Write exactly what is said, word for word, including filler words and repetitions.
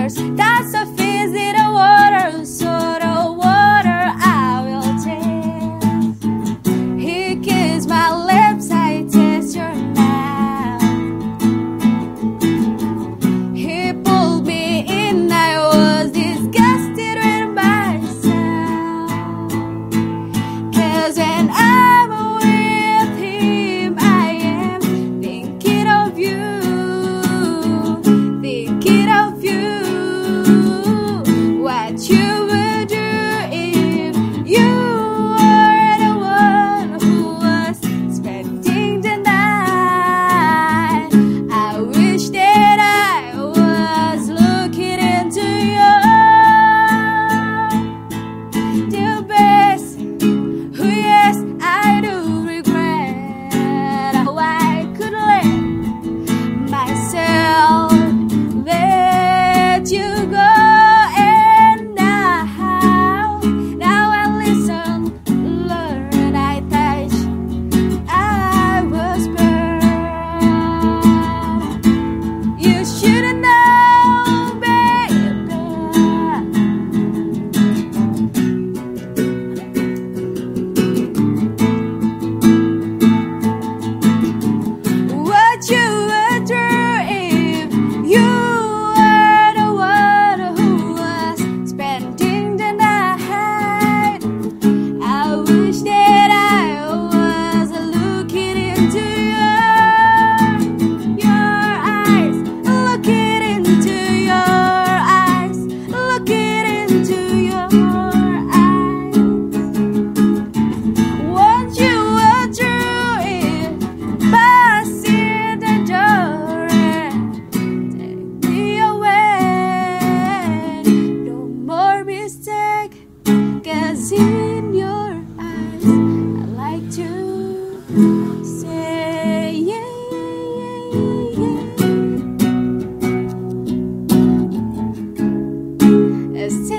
stars. That's a fizz in the water, so the water I will taste. He kissed my lips, I taste your mouth. He pulled me in, I was disgusted with myself. Cause when I'm with him, I am thinking of you, thinking of you. What you would do if you were the one who was spending the night. I wish that I was looking into your the best. Oh yes, I do regret how I could let myself let you go. And now, now I listen, learn, I touch, I was burned. You shouldn't know, baby. What you would do if you were the one who was spending the night. I wish that I was looking into your, your eyes, looking into your eyes, looking into your eyes. What you would do if passing the door and take me away. No more mistake, cause in your eyes I like to say yeah, yeah, yeah, yeah. Say